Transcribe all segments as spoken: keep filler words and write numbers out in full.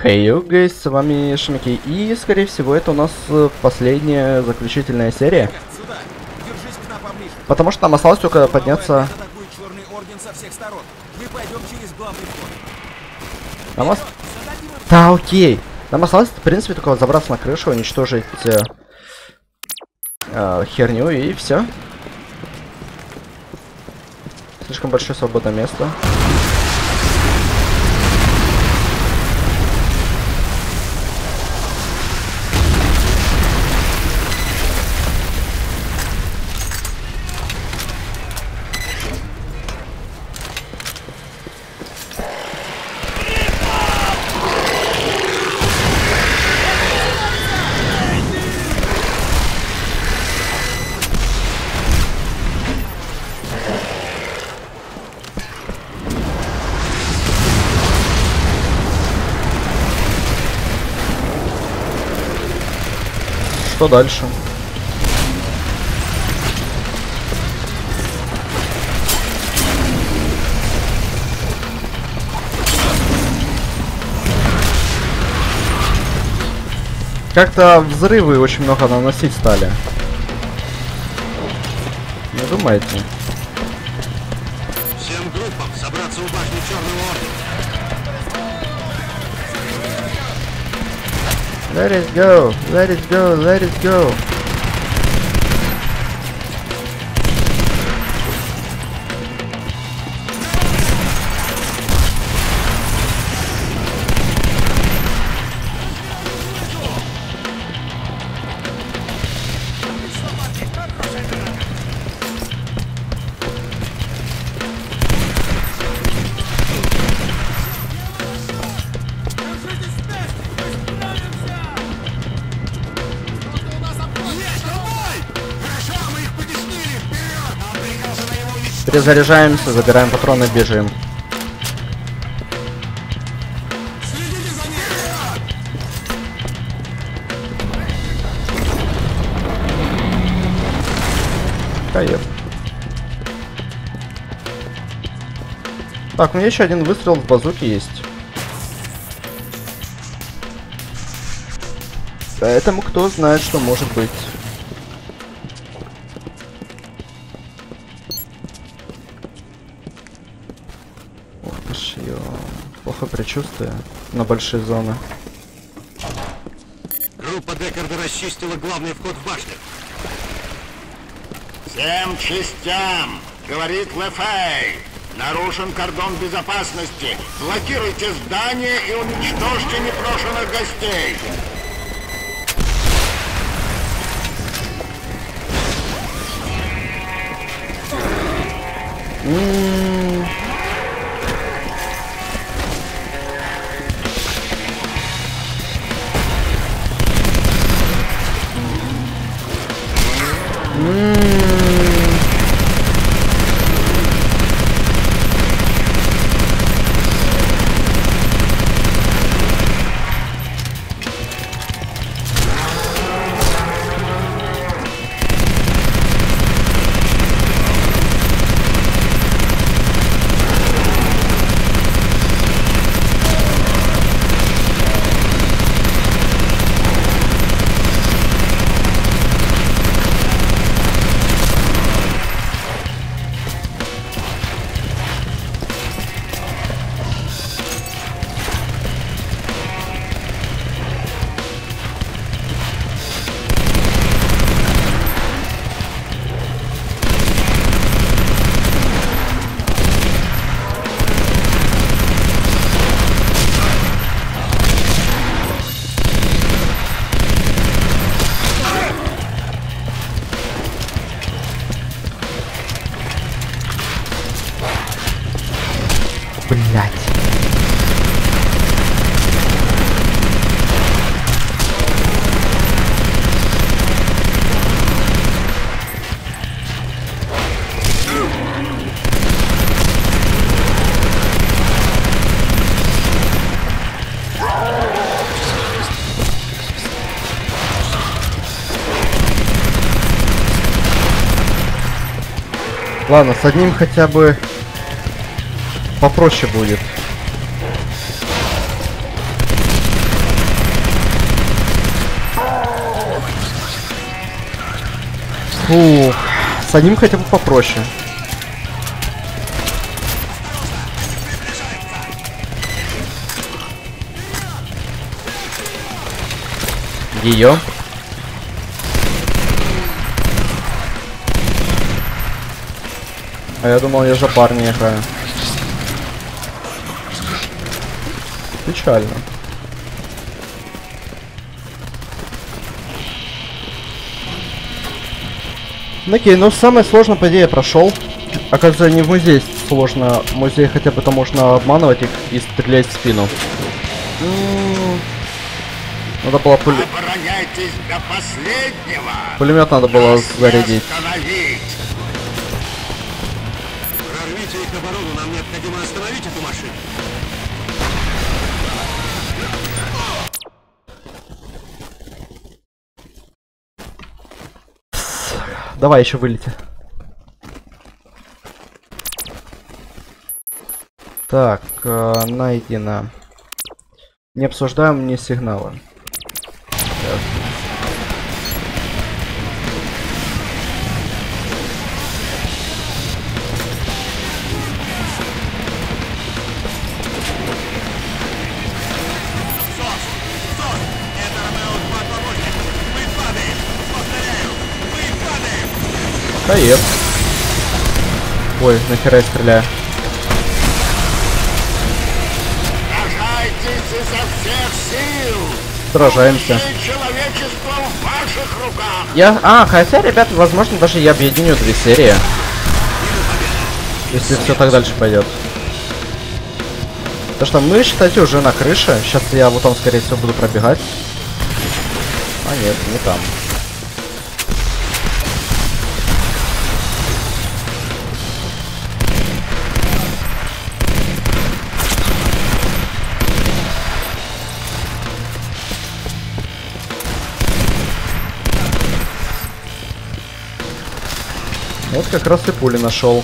Хей, hey, гайс, с вами Шмики, и, скорее всего, это у нас последняя заключительная серия. Потому что нам осталось только подняться... Нам ос... Да, окей. Нам осталось, в принципе, только забраться на крышу, уничтожить э, э, херню, и все. Слишком большое свободное место. Что дальше? Как-то взрывы очень много наносить стали. Не думаете? Всем группам собраться у башни Черного Ордена. Let it go, let it go, let it go. Перезаряжаемся, забираем патроны, бежим. Кайф. Так, у меня еще один выстрел в базуке есть. Поэтому кто знает, что может быть. Плохо предчувствие на большие зоны. Группа Деккарда расчистила главный вход в башню. Всем частям, говорит Лефей, нарушен кордон безопасности. Блокируйте здание и уничтожьте непрошенных гостей. М-м-м. Блять. Ладно, с одним хотя бы попроще будет. Фух, с одним хотя бы попроще. Ее. А я думал, я за парня играю. Печально. Окей, ну самое сложное, по идее, я прошел. Оказывается, не в музее сложно. В музее хотя бы там можно обманывать их и стрелять в спину. М-м-м. Надо было пуль... Обороняйтесь до последнего. Пулемет надо было зарядить. Прорвите их оборону, нам необходимо остановить эту машину. Давай еще вылети. Так, э, найдено. Не обсуждаем мне сигналы. Так. Поет. Ой, нахера я стреляю. Сражайтесь изо всех сил. Сражаемся. Человечество в ваших руках. Я... А, хотя, ребят, возможно, даже я объединю две серии. Если все так дальше пойдет. Потому что мы, считайте, уже на крыше. Сейчас я вот там, скорее всего, буду пробегать. А нет, не там. Вот как раз и пули нашел.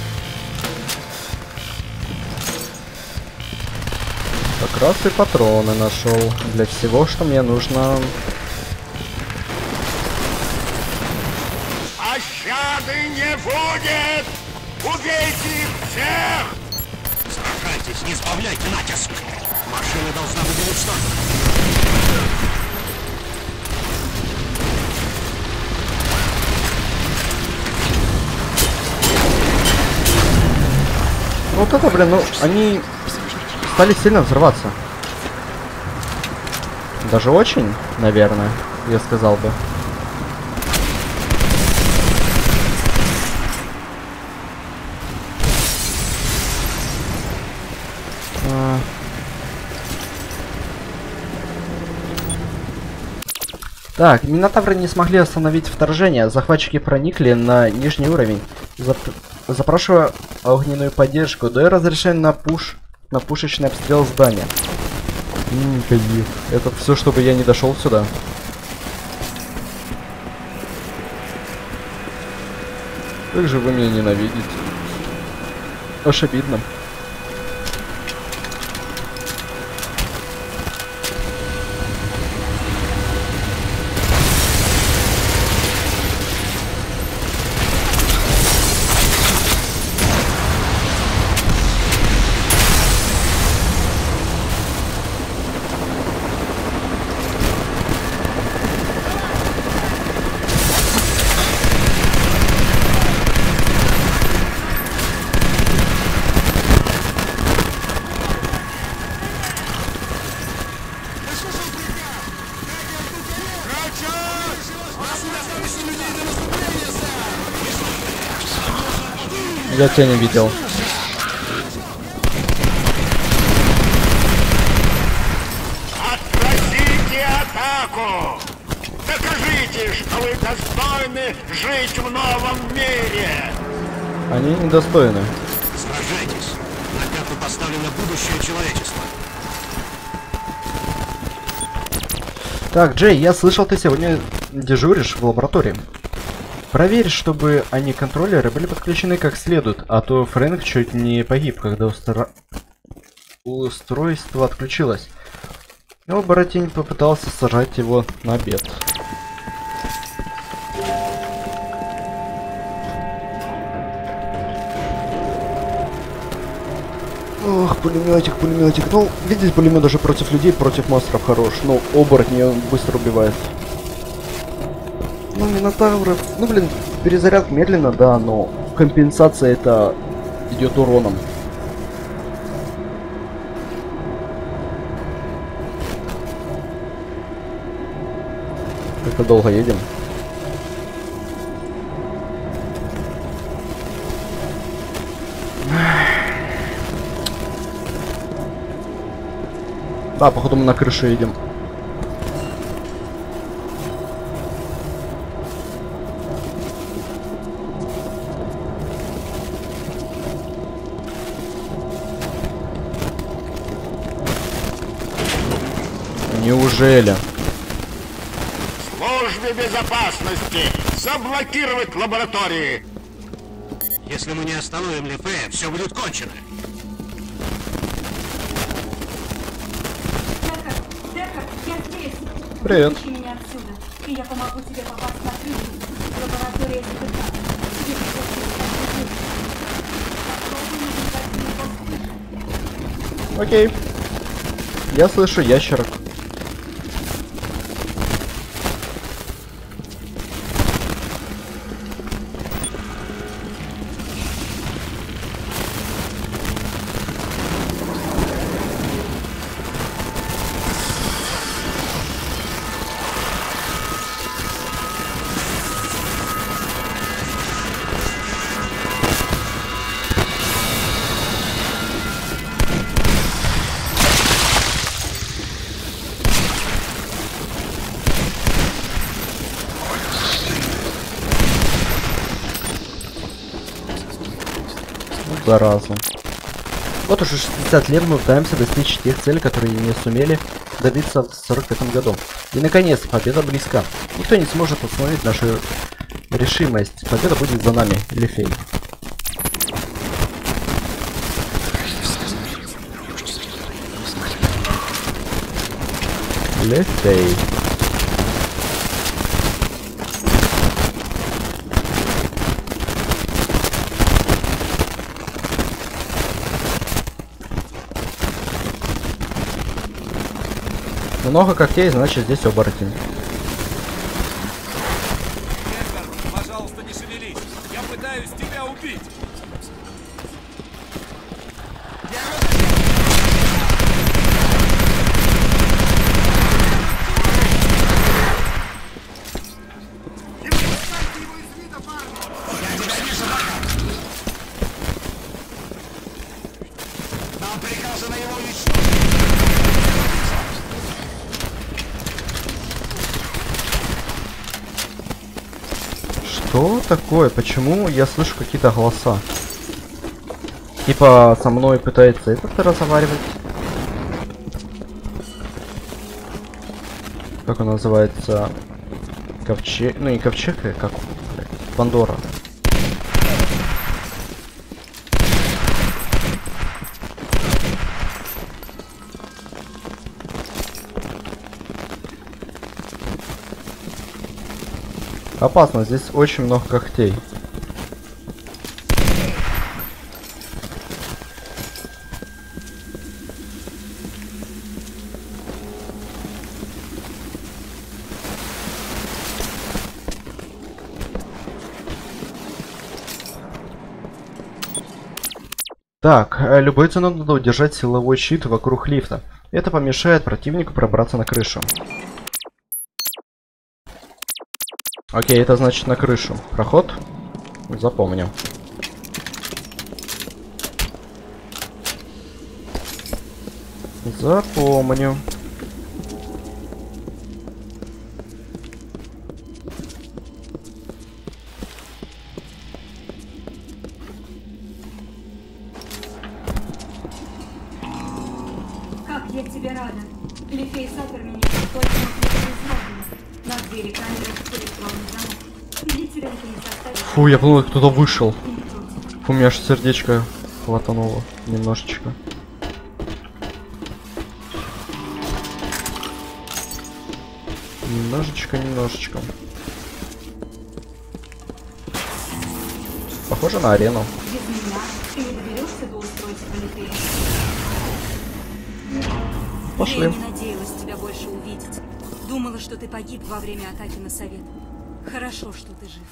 Как раз и патроны нашел для всего, что мне нужно. Пощады не будет! Убейте их всех! Сражайтесь, не сбавляйте натиск! Машина должна быть уничтожена. Вот это, блин, ну, они стали сильно взрываться. Даже очень, наверное, я сказал бы. А... Так, минотавры не смогли остановить вторжение. Захватчики проникли на нижний уровень. Зап... Запрашиваю огненную поддержку. Дай разрешение на пуш... на пушечный обстрел здания. Ммм, кайф. Это все, чтобы я не дошел сюда. Как же вы меня ненавидите. Аж обидно. Я тебя не видел. Отразите атаку! Докажите, что вы достойны жить в новом мире! Они недостойны. Сражайтесь! На карту поставлено будущее человечества. Так, Джей, я слышал, ты сегодня дежуришь в лаборатории. Проверь, чтобы они контроллеры были подключены как следует, а то Фрэнк чуть не погиб, когда устро... устройство отключилось. Но Боротень попытался сажать его на обед. Ох, пулеметик, пулеметик. Ну, видеть пулемет даже против людей, против монстров хорош. Ну, оборотни он быстро убивает. Ну, минотавры. Ну, блин, перезаряд медленно, да, но компенсация это идет уроном. Как-то долго едем. Да, походу мы на крышу едем. Неужели? Службе безопасности заблокировать лаборатории. Если мы не остановим Лифея, все будет кончено. Я здесь. Привет. Вытащи меня отсюда, и я помогу тебе попасть на крышу. Лаборатория СПК. Тебе придется искать. Окей. Я слышу ящерок. Зараза. Вот уже шестьдесят лет мы пытаемся достичь тех целей, которые не сумели добиться в сорок пятом году. И наконец, победа близка. Никто не сможет остановить нашу решимость. Победа будет за нами, Лифей. Лифей. Много когтей, значит здесь оборотень. Эдгар, пожалуйста, не шевелись. Я пытаюсь тебя убить. Нам приказано его уничтожить. Что такое? Почему я слышу какие-то голоса? Типа со мной пытается этот разговаривать. Как он называется? Ковчег. Ну не ковчег, а как? Блядь, Пандора. Опасно, здесь очень много когтей. Так, э, любой ценой надо удержать силовой щит вокруг лифта. Это помешает противнику пробраться на крышу. Окей, это значит на крышу. Проход? Запомню. Запомню. Как я тебе рада. Лифей запер меня, только на двери камеры с электронным замок. Или тебе это не составит? Фу, я думал, кто-то вышел. Фу, у меня аж сердечко хватануло немножечко. Немножечко, немножечко. Похоже на арену. Без меня ты не доберешься доберешься до устройства Лифея. Пошли. Я не надеялась тебя больше увидеть. Думала, что ты погиб во время атаки на совет. Хорошо, что ты жив.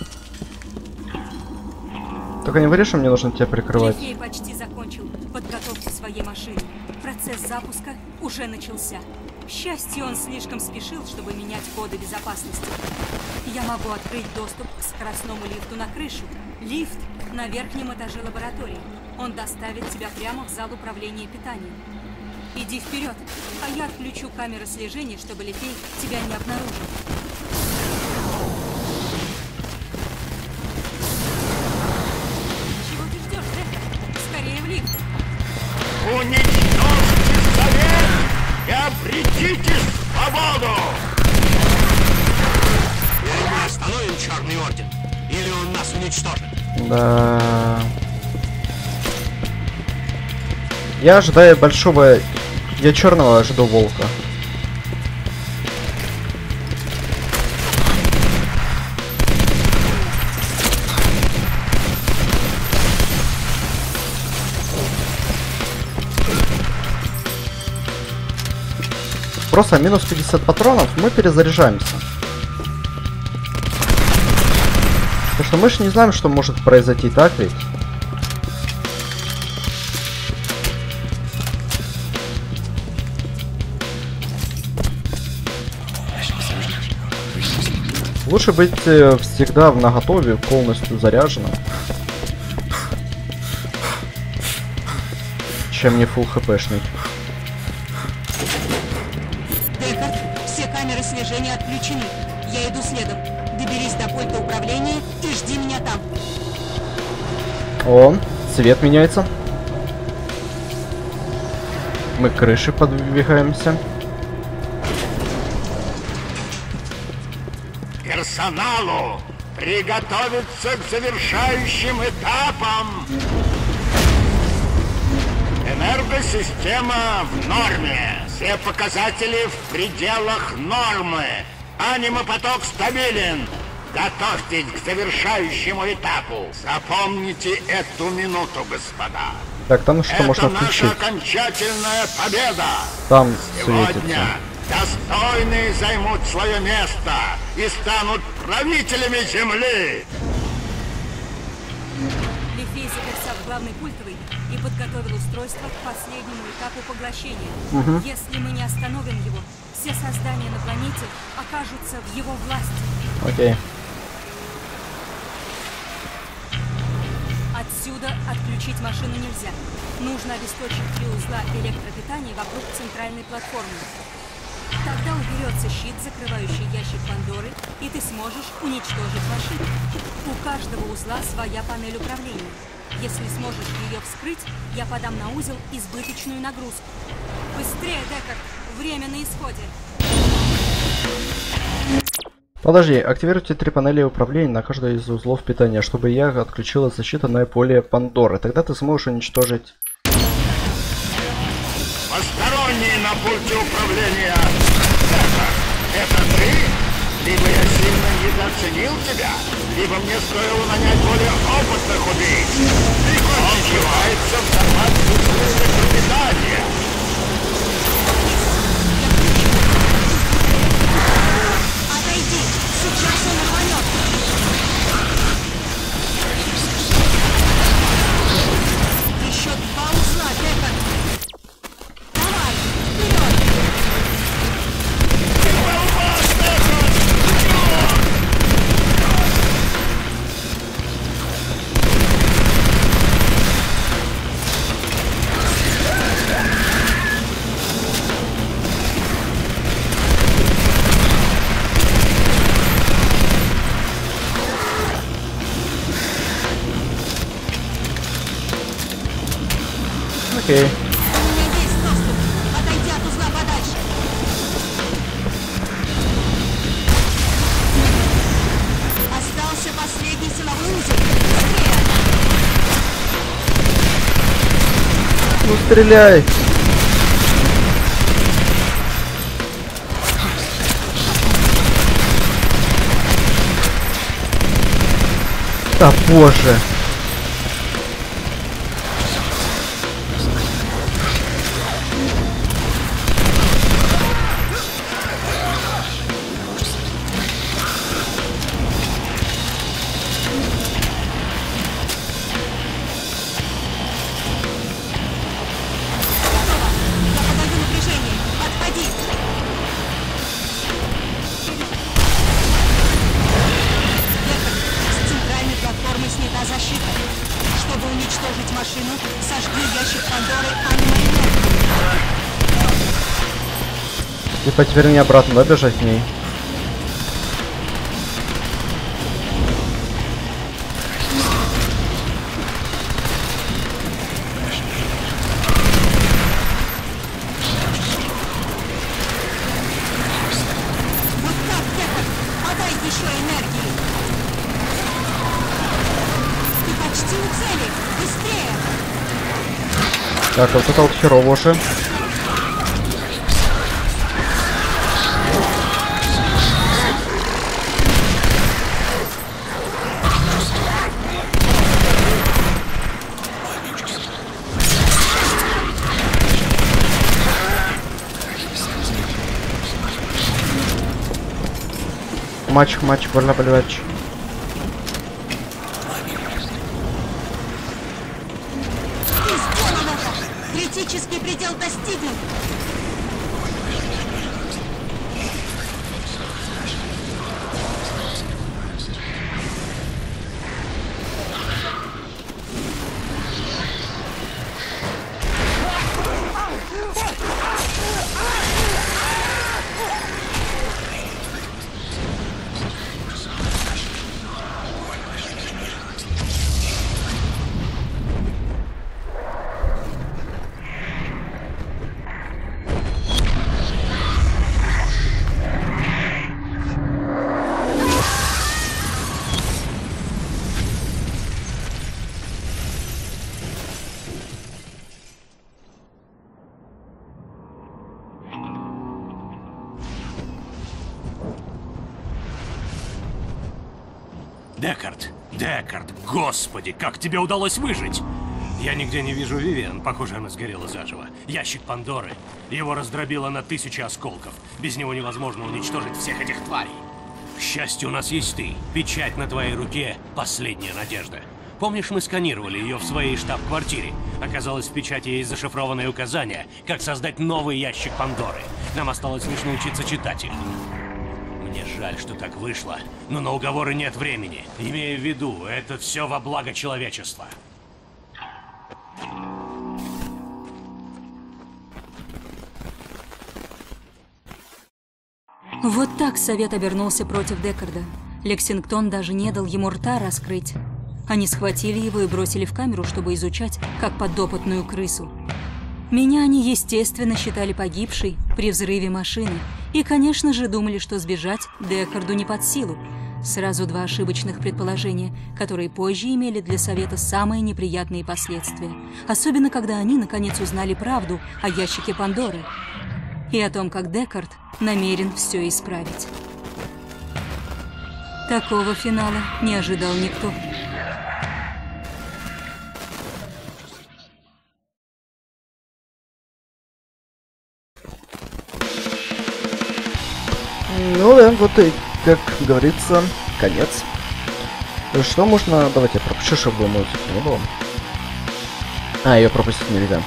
Только не говори, что мне нужно тебя прикрывать. Лифей почти закончил подготовку своей машины. Процесс запуска уже начался. К счастью, он слишком спешил, чтобы менять коды безопасности. Я могу открыть доступ к скоростному лифту на крышу. Лифт на верхнем этаже лаборатории. Он доставит тебя прямо в зал управления питанием. Иди вперед, а я отключу камеры слежения, чтобы Лифей тебя не обнаружил. Чего ты ждешь, Деккер? Скорее в лифт. Уничтожьте совет и обретите свободу! Или мы остановим Черный Орден, или он нас уничтожит. Да. Я ожидаю большого... Я черного ожидал волка. Просто минус пятьдесят патронов, мы перезаряжаемся. Потому что мы же не знаем, что может произойти, так ведь? Лучше быть э, всегда в наготове, полностью заряженным, чем не фулл хпшник. Деккард, все камеры слежения отключены. Я иду следом. Доберись до пульта управления и жди меня там. О, цвет меняется. Мы к крыше подвигаемся. Персоналу приготовиться к завершающим этапам. Энергосистема в норме. Все показатели в пределах нормы. Анимопоток стабилен. Готовьтесь к завершающему этапу. Запомните эту минуту, господа. Так, там что Это можно наша включить? окончательная победа. Там Сегодня светится. достойные займут свое место и станут правителями Земли. Лифей заперся в главной пультовой и подготовил устройство к последнему этапу поглощения. Угу. Если мы не остановим его, все создания на планете окажутся в его власти. Окей. Отсюда отключить машину нельзя. Нужно обесточить три узла электропитания вокруг центральной платформы. Тогда уберется щит, закрывающий ящик Пандоры, и ты сможешь уничтожить машину. У каждого узла своя панель управления. Если сможешь ее вскрыть, я подам на узел избыточную нагрузку. Быстрее, Деккард! Время на исходе. Подожди, активируйте три панели управления на каждой из узлов питания, чтобы я отключила засчитанное поле Пандоры. Тогда ты сможешь уничтожить... Посторонние на пульте управления. Это, это ты? Либо я сильно недооценил тебя, либо мне стоило нанять более опытных убийц. Он вживается в формат электропитания. Отойди! Сейчас он рванет! Еще два узла, Деккард! Давай, вперед! Окей. У меня есть доступ. Отойди от узла подальше. Остался последний силовой узел. Быстрее! Ну стреляй! Да боже! Типа теперь мне обратно, да, бежать к ней? Вот так, Декард! Подай еще энергии! Ты почти у цели! Быстрее! Так, вот это вот херово уже. Мальчик, мальчик, больно болевать. Ты сделал это! Критический предел достигнут! Декард, Декард, господи, как тебе удалось выжить? Я нигде не вижу Вивиан, похоже, она сгорела заживо. Ящик Пандоры. Его раздробило на тысячи осколков. Без него невозможно уничтожить всех этих тварей. К счастью, у нас есть ты. Печать на твоей руке — последняя надежда. Помнишь, мы сканировали ее в своей штаб-квартире? Оказалось, в печати есть зашифрованные указания, как создать новый ящик Пандоры. Нам осталось лишь научиться читать их. Мне жаль, что так вышло, но на уговоры нет времени. Имея в виду, это все во благо человечества. Вот так совет обернулся против Декарда. Лексингтон даже не дал ему рта раскрыть. Они схватили его и бросили в камеру, чтобы изучать, как подопытную крысу. Меня они, естественно, считали погибшей при взрыве машины. И, конечно же, думали, что сбежать Декарду не под силу. Сразу два ошибочных предположения, которые позже имели для совета самые неприятные последствия. Особенно, когда они, наконец, узнали правду о ящике Пандоры. И о том, как Декард намерен все исправить. Такого финала не ожидал никто. Ну да, вот и, как говорится, конец. Что можно... Давайте я пропущу, чтобы музыки не было. А, ее пропустить нельзя.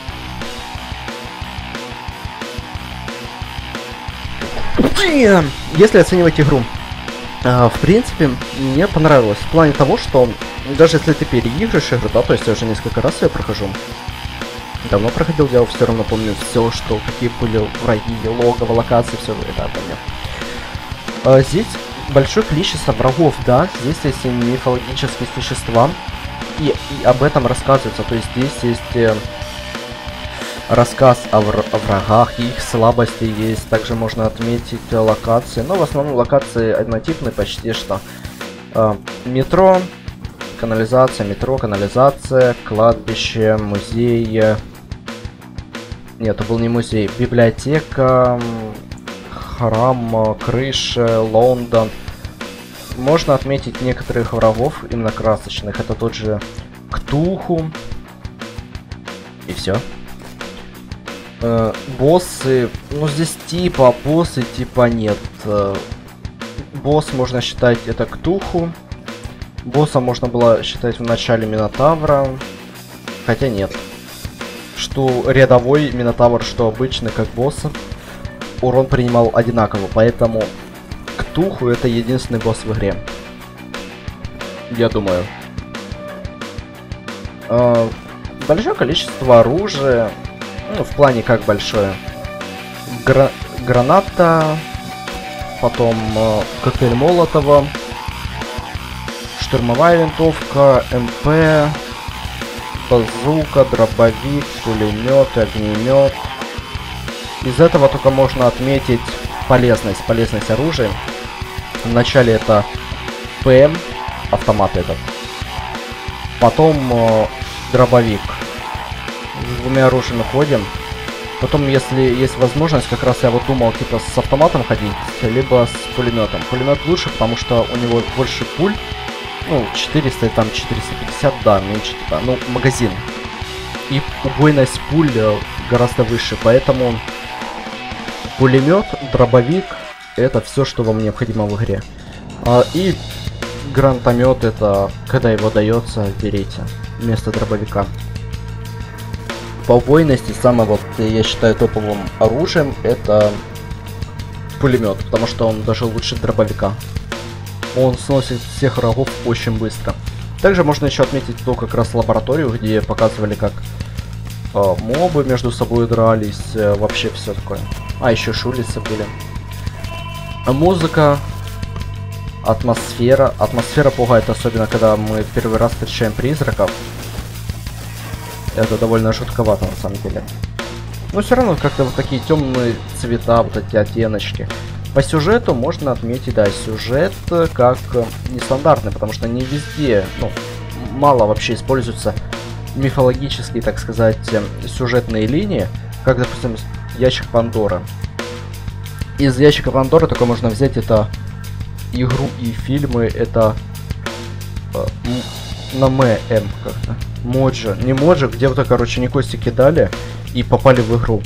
Если оценивать игру, в принципе, мне понравилось. В плане того, что даже если ты переигрываешь игру, да, то есть я уже несколько раз ее прохожу. Давно проходил, я все равно помню все, что какие были враги, логово, локации, все это помню. А здесь большое количество врагов, да, здесь есть и мифологические существа, и, и об этом рассказывается, то есть здесь есть э, рассказ о, вр о врагах, их слабости есть, также можно отметить э, локации, но в основном локации однотипные почти что. Э, метро, канализация, метро, канализация, кладбище, музей. Нет, это был не музей. Библиотека, храм, крыша, Лондон. Можно отметить некоторых врагов, именно красочных. Это тот же Ктулху. И все. Э, боссы. Ну, здесь типа боссы, типа нет. Э, босс можно считать это Ктулху. Босса можно было считать в начале Минотавра, хотя нет. Что рядовой Минотавр, что обычный, как босса, урон принимал одинаково, поэтому Ктулху это единственный босс в игре. Я думаю. Э, большое количество оружия, ну, в плане как большое. Гра граната, потом э, коктейль Молотова, штурмовая винтовка, МП, базука, дробовик, пулемет, огнемет. Из этого только можно отметить полезность, полезность оружия. Вначале это ПМ, автомат этот. Потом э, дробовик. С двумя оружиями ходим. Потом, если есть возможность, как раз я вот думал, типа, с автоматом ходить, либо с пулеметом. Пулемет лучше, потому что у него больше пуль. Ну, четыреста, там, четыреста пятьдесят, да, меньше, типа, ну, магазин. И убойность пуль гораздо выше, поэтому пулемет, дробовик, это все, что вам необходимо в игре. А, и гранатомет, это, когда его дается, берите вместо дробовика. По убойности самым, вот, я считаю, топовым оружием это пулемет, потому что он даже лучше дробовика. Он сносит всех врагов очень быстро. Также можно еще отметить то как раз лабораторию, где показывали, как э, мобы между собой дрались, э, вообще все такое. А, еще шулицы были. А музыка, атмосфера. Атмосфера пугает, особенно когда мы первый раз встречаем призраков. Это довольно жутковато на самом деле. Но все равно как-то вот такие темные цвета, вот эти оттеночки. По сюжету можно отметить, да, сюжет как нестандартный, потому что не везде, ну, мало вообще используются мифологические, так сказать, сюжетные линии, как, допустим, ящик Пандоры. Из ящика Пандоры только можно взять это игру и фильмы, это э, на ММ как-то. Моджи, не Моджи, где вот, короче, не кости кидали и попали в игру.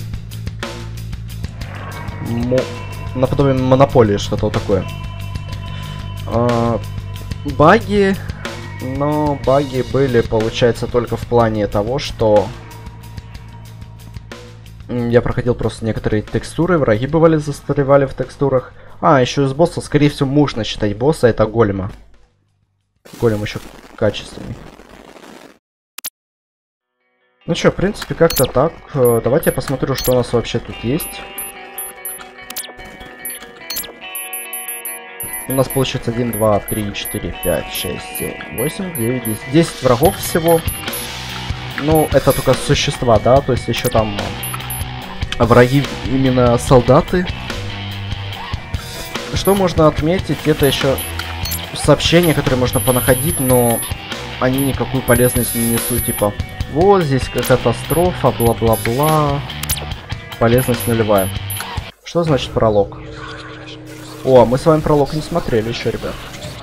Мо... Наподобие Монополии, что-то вот такое. А, баги, но баги были, получается, только в плане того, что я проходил просто некоторые текстуры, враги бывали, застревали в текстурах. А, еще из босса, скорее всего, можно считать босса, это голема. Голем еще качественный. Ну что, в принципе, как-то так. Давайте я посмотрю, что у нас вообще тут есть. У нас получится один, два, три, четыре, пять, шесть, семь, восемь, девять, десять. десять врагов всего. Ну, это только существа, да? То есть еще там враги, именно солдаты. Что можно отметить, это еще сообщения, которые можно понаходить, но они никакую полезность не несут. Типа, вот здесь катастрофа, бла-бла-бла. Полезность нулевая. Что значит пролог? О, мы с вами пролог не смотрели еще, ребят.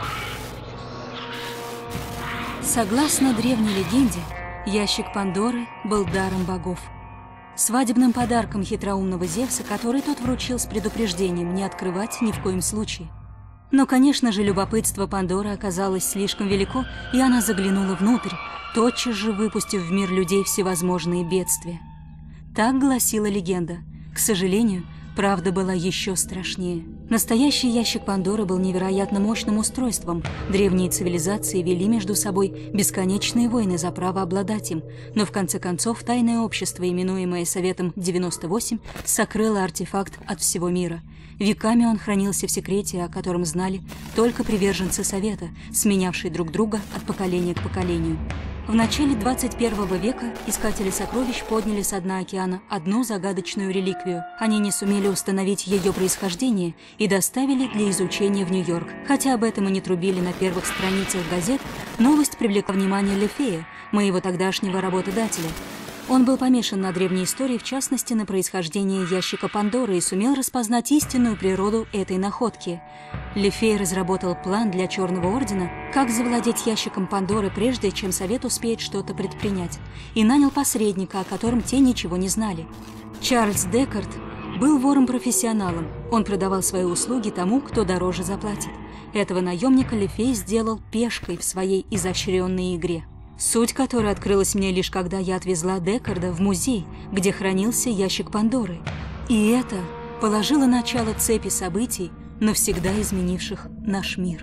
Согласно древней легенде, ящик Пандоры был даром богов. Свадебным подарком хитроумного Зевса, который тот вручил с предупреждением не открывать ни в коем случае. Но, конечно же, любопытство Пандоры оказалось слишком велико, и она заглянула внутрь, тотчас же выпустив в мир людей всевозможные бедствия. Так гласила легенда. К сожалению, правда была еще страшнее. Настоящий ящик Пандоры был невероятно мощным устройством. Древние цивилизации вели между собой бесконечные войны за право обладать им, но в конце концов тайное общество, именуемое Советом девяносто восемь, сокрыло артефакт от всего мира. Веками он хранился в секрете, о котором знали только приверженцы Совета, сменявшие друг друга от поколения к поколению. В начале двадцать первого века искатели сокровищ подняли со дна океана одну загадочную реликвию. Они не сумели установить ее происхождение и доставили для изучения в Нью-Йорк. Хотя об этом и не трубили на первых страницах газет, новость привлекла внимание Лефея, моего тогдашнего работодателя. Он был помешан на древней истории, в частности, на происхождении ящика Пандоры, и сумел распознать истинную природу этой находки. Лефей разработал план для Черного Ордена, как завладеть ящиком Пандоры, прежде чем Совет успеет что-то предпринять, и нанял посредника, о котором те ничего не знали. Чарльз Декард был вором-профессионалом. Он продавал свои услуги тому, кто дороже заплатит. Этого наемника Лефей сделал пешкой в своей изощренной игре, суть которой открылась мне лишь когда я отвезла Декарда в музей, где хранился ящик Пандоры. И это положило начало цепи событий, навсегда изменивших наш мир.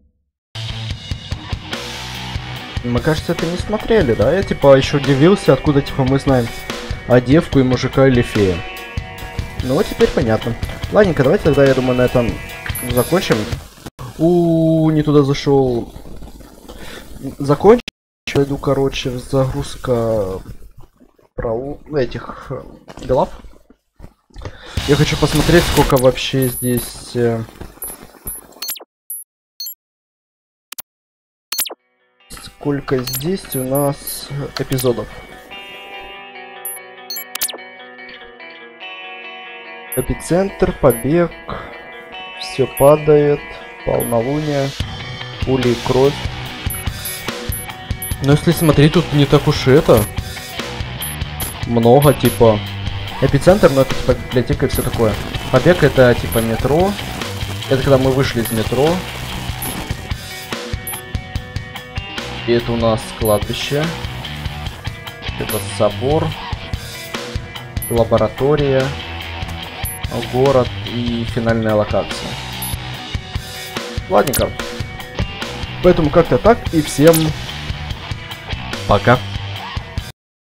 Мы, кажется, это не смотрели, да? Я типа еще удивился, откуда типа мы знаем о девку и мужика Лефея. Ну вот теперь понятно. Ладненько, давайте тогда, я думаю, на этом закончим. У, не туда зашел. Закончим. Иду, короче, загрузка про этих глав. Я хочу посмотреть, сколько вообще здесь... Сколько здесь у нас эпизодов. Эпицентр, побег, все падает, полнолуние, пули и кровь. Но если смотреть, тут не так уж и это. Много, типа. Эпицентр, но это типа библиотека и все такое. Побег это типа метро. Это когда мы вышли из метро. И это у нас кладбище. Это собор. Лаборатория. Город и финальная локация. Ладненько. Поэтому как-то так. И всем пока.